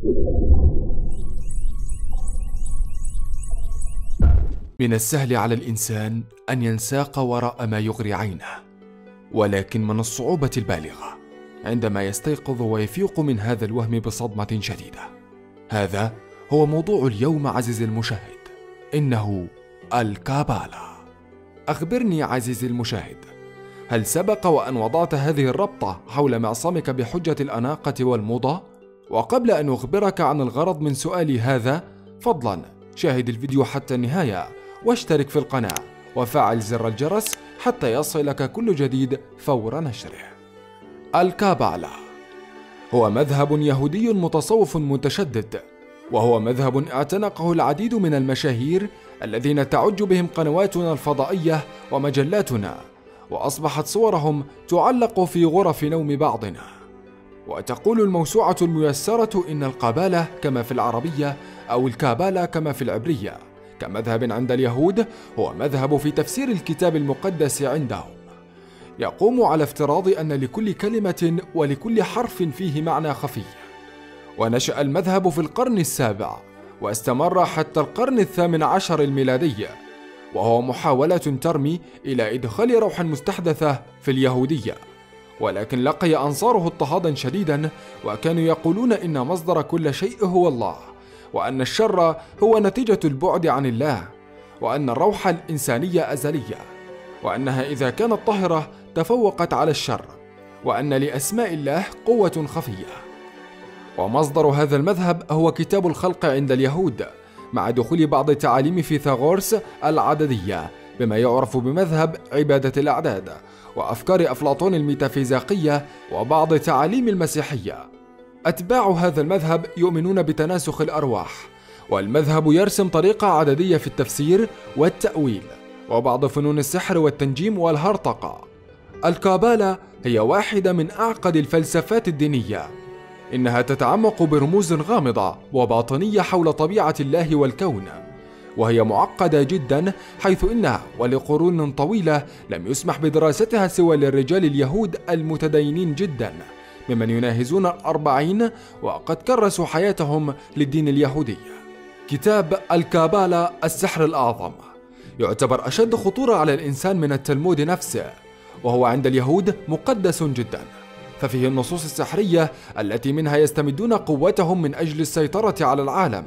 من السهل على الإنسان أن ينساق وراء ما يغري عينه، ولكن من الصعوبة البالغة عندما يستيقظ ويفيق من هذا الوهم بصدمة شديدة. هذا هو موضوع اليوم عزيزي المشاهد، إنه الكابالا. أخبرني عزيزي المشاهد، هل سبق وأن وضعت هذه الربطة حول معصمك بحجة الأناقة والموضة؟ وقبل أن أخبرك عن الغرض من سؤالي هذا، فضلا شاهد الفيديو حتى النهاية واشترك في القناة وفعل زر الجرس حتى يصلك كل جديد فور نشره. الكابالا هو مذهب يهودي متصوف متشدد، وهو مذهب اعتنقه العديد من المشاهير الذين تعج بهم قنواتنا الفضائية ومجلاتنا، وأصبحت صورهم تعلق في غرف نوم بعضنا. وتقول الموسوعة الميسرة إن القبالة كما في العربية أو الكابالا كما في العبرية كمذهب عند اليهود هو مذهب في تفسير الكتاب المقدس عندهم، يقوم على افتراض أن لكل كلمة ولكل حرف فيه معنى خفي. ونشأ المذهب في القرن السابع واستمر حتى القرن الثامن عشر الميلادي، وهو محاولة ترمي إلى إدخال روح مستحدثة في اليهودية، ولكن لقي أنصاره اضطهادا شديدا، وكانوا يقولون إن مصدر كل شيء هو الله، وأن الشر هو نتيجة البعد عن الله، وأن الروح الإنسانية أزلية، وأنها إذا كانت طاهرة تفوقت على الشر، وأن لأسماء الله قوة خفية. ومصدر هذا المذهب هو كتاب الخلق عند اليهود، مع دخول بعض تعاليم فيثاغورس العددية بما يعرف بمذهب عبادة الأعداد، وأفكار أفلاطون الميتافيزيقية، وبعض تعاليم المسيحية. أتباع هذا المذهب يؤمنون بتناسخ الأرواح، والمذهب يرسم طريقة عددية في التفسير والتأويل وبعض فنون السحر والتنجيم والهرطقة. الكابالا هي واحدة من أعقد الفلسفات الدينية، إنها تتعمق برموز غامضة وباطنية حول طبيعة الله والكون، وهي معقدة جدا، حيث إنها ولقرون طويلة لم يسمح بدراستها سوى للرجال اليهود المتدينين جدا ممن يناهزون 40 وقد كرسوا حياتهم للدين اليهودي. كتاب الكابالا السحر الأعظم يعتبر أشد خطورة على الإنسان من التلمود نفسه، وهو عند اليهود مقدس جدا، ففيه النصوص السحرية التي منها يستمدون قوتهم من أجل السيطرة على العالم.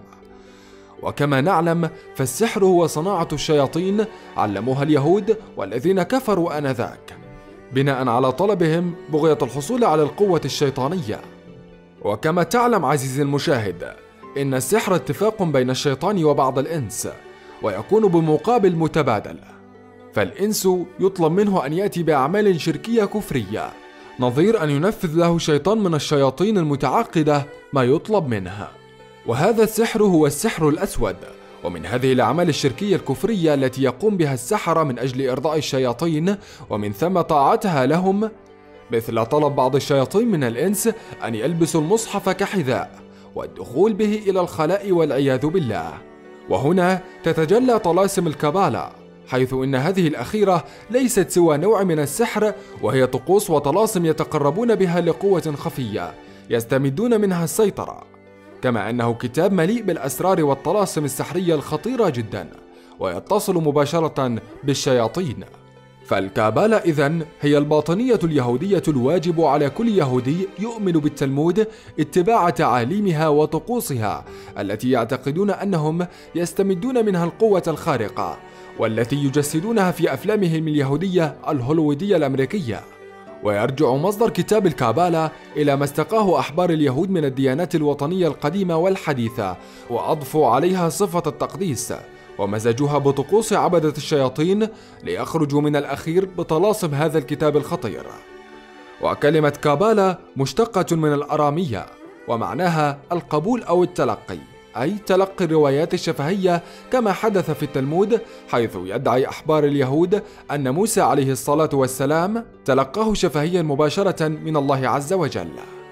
وكما نعلم فالسحر هو صناعة الشياطين علموها اليهود والذين كفروا آنذاك، بناء على طلبهم بغية الحصول على القوة الشيطانية. وكما تعلم عزيزي المشاهد إن السحر اتفاق بين الشيطان وبعض الإنس، ويكون بمقابل متبادل، فالإنس يطلب منه أن يأتي بأعمال شركية كفرية، نظير أن ينفذ له شيطان من الشياطين المتعاقدة ما يطلب منها. وهذا السحر هو السحر الأسود، ومن هذه الأعمال الشركية الكفرية التي يقوم بها السحرة من أجل إرضاء الشياطين ومن ثم طاعتها لهم، مثل طلب بعض الشياطين من الإنس أن يلبسوا المصحف كحذاء والدخول به إلى الخلاء والعياذ بالله. وهنا تتجلى طلاسم الكابالا، حيث إن هذه الأخيرة ليست سوى نوع من السحر، وهي طقوس وطلاسم يتقربون بها لقوة خفية يستمدون منها السيطرة، كما أنه كتاب مليء بالأسرار والطلاسم السحرية الخطيرة جدا، ويتصل مباشرة بالشياطين. فالكابالا إذن هي الباطنية اليهودية الواجب على كل يهودي يؤمن بالتلمود اتباع تعاليمها وطقوسها التي يعتقدون أنهم يستمدون منها القوة الخارقة، والتي يجسدونها في أفلامهم اليهودية الهوليوودية الأمريكية. ويرجع مصدر كتاب الكابالا إلى ما استقاه أحبار اليهود من الديانات الوطنية القديمة والحديثة، وأضفوا عليها صفة التقديس، ومزجوها بطقوس عبدة الشياطين ليخرجوا من الأخير بطلاسم هذا الكتاب الخطير. وكلمة كابالا مشتقة من الأرامية، ومعناها القبول أو التلقي، أي تلقي الروايات الشفهية، كما حدث في التلمود، حيث يدعي أحبار اليهود أن موسى عليه الصلاة والسلام تلقاه شفهيا مباشرة من الله عز وجل.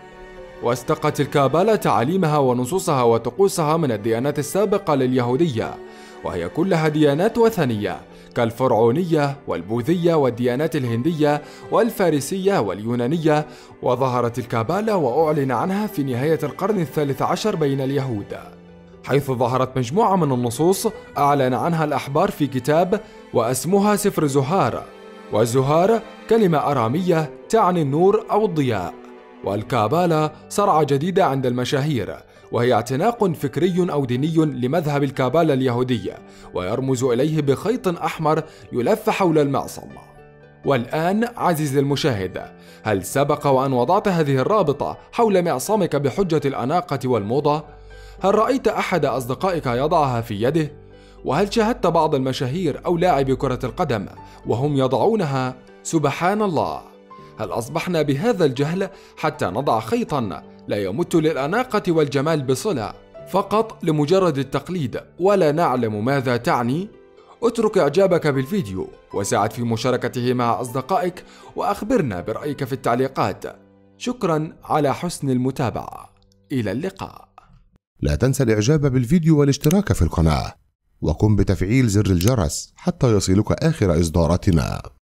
واستقت الكابالا تعاليمها ونصوصها وطقوسها من الديانات السابقة لليهودية، وهي كلها ديانات وثنية، كالفرعونية والبوذية والديانات الهندية والفارسية واليونانية. وظهرت الكابالا وأعلن عنها في نهاية القرن الثالث عشر بين اليهود، حيث ظهرت مجموعة من النصوص أعلن عنها الأحبار في كتاب واسمها سفر زهار. والزهار كلمة أرامية تعني النور أو الضياء. والكابالا صرعة جديدة عند المشاهير، وهي اعتناق فكري أو ديني لمذهب الكابالا اليهودية، ويرمز إليه بخيط أحمر يلف حول المعصم. والآن عزيزي المشاهد، هل سبق وأن وضعت هذه الرابطة حول معصمك بحجة الأناقة والموضة؟ هل رأيت أحد أصدقائك يضعها في يده؟ وهل شاهدت بعض المشاهير أو لاعبي كرة القدم وهم يضعونها؟ سبحان الله، هل أصبحنا بهذا الجهل حتى نضع خيطا لا يمت للأناقة والجمال بصلة فقط لمجرد التقليد ولا نعلم ماذا تعني؟ اترك إعجابك بالفيديو وساعد في مشاركته مع أصدقائك، وأخبرنا برأيك في التعليقات. شكرا على حسن المتابعة، إلى اللقاء. لا تنسى الإعجاب بالفيديو والاشتراك في القناة، وقم بتفعيل زر الجرس حتى يصلك آخر إصداراتنا.